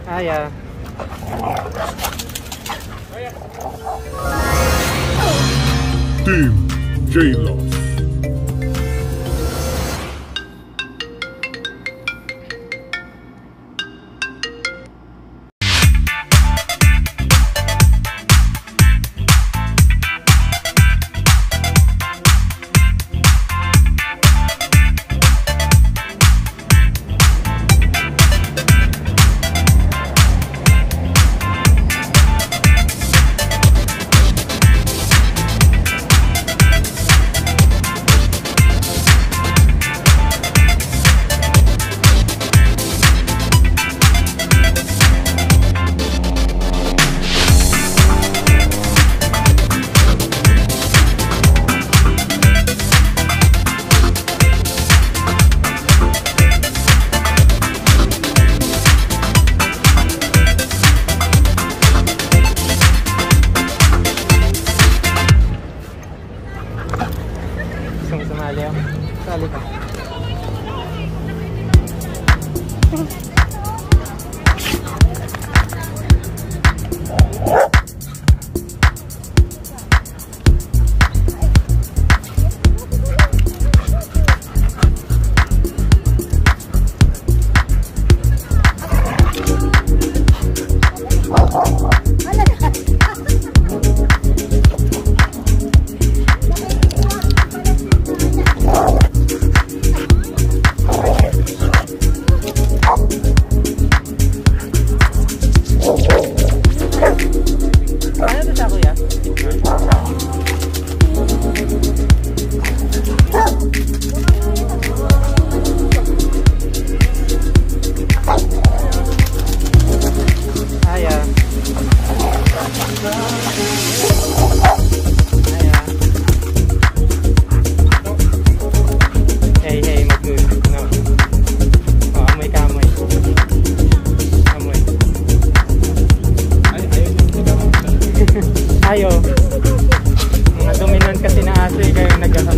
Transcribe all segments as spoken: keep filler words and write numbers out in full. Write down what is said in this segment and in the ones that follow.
Aya. Team J-LAZ. Sali ka. Ayo. Mga dominant kasi na aso eh, kayo nag-aham.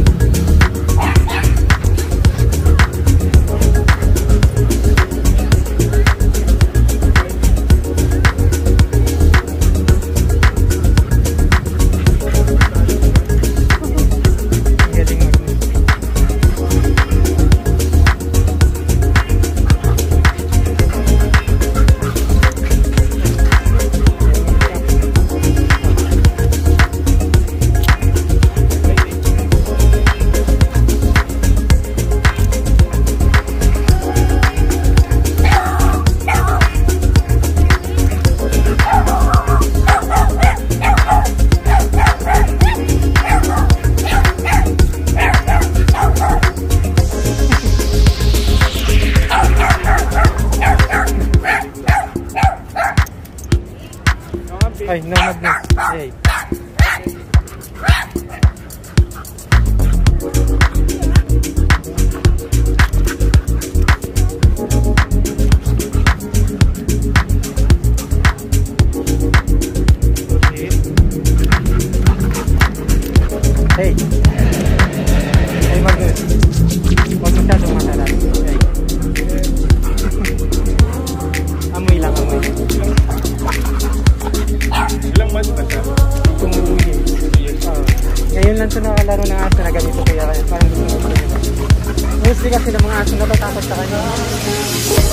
Ay, namad na. Hey. Hey. Hey, Magnus. Huwag masyadong masalat. Hey. Amoy lang, amoy. Ilang months na siya? Tumuwi. Uh, ngayon lang ito nakalaro ng aso na ganito kaya parang gusto mo. Mostly kasi ng mga aso natatakot sa kanya.